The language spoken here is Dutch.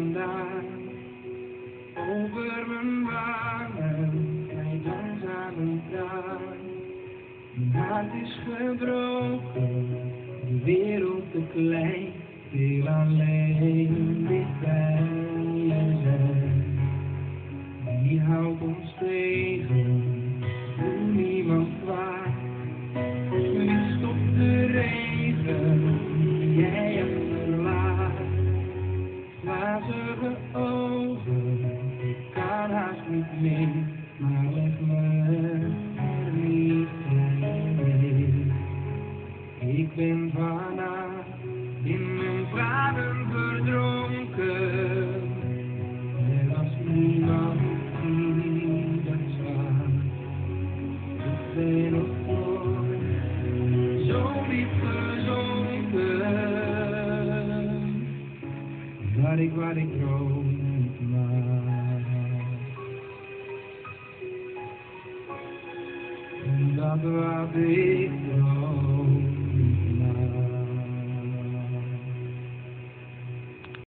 vandaan. Over mijn wangen glijdt langzaam een traan. Mijn hart is gebroken, de wereld te klein, heel alleen dicht bij je zijn. Wie houdt ons tegen, doe niemand kwaad. Wie stopt de regen, jij achterlaat. Glazige ogen, ik kan haast niet meer, maar leg me er niet in. Ik ben vannacht in mijn tranen verdronken. Er was niemand die dat zag. Ik ben nog nooit zo diep gezonken. Wat ik droom niet maar. En dat wat ik droom.